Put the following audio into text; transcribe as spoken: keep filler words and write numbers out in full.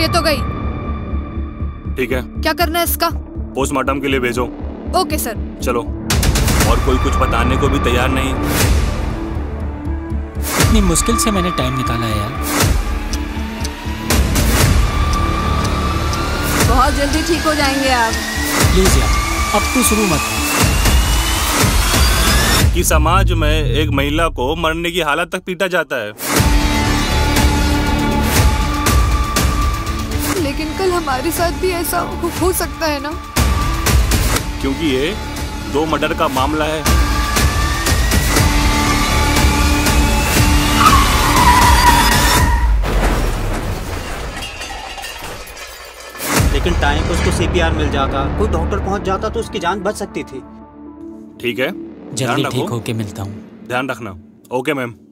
ये तो गई। ठीक है, क्या करना है इसका? पोस्टमार्टम के लिए भेजो। Okay sir. चलो। और कोई कुछ बताने को भी तैयार नहीं। इतनी मुश्किल से मैंने टाइम निकाला है यार। बहुत जल्दी ठीक हो जाएंगे आप। प्लीज यार, अब तो शुरू मत कि समाज में एक महिला को मरने की हालत तक पीटा जाता है। लेकिन कल हमारे साथ भी ऐसा हो, हो सकता है ना? क्योंकि ये दो मर्डर का मामला है। लेकिन टाइम पर उसको सीपीआर मिल जाता, कोई डॉक्टर पहुंच जाता तो उसकी जान बच सकती थी। ठीक है, जल्दी ठीक होके मिलता हूँ। ध्यान रखना। Okay ma'am.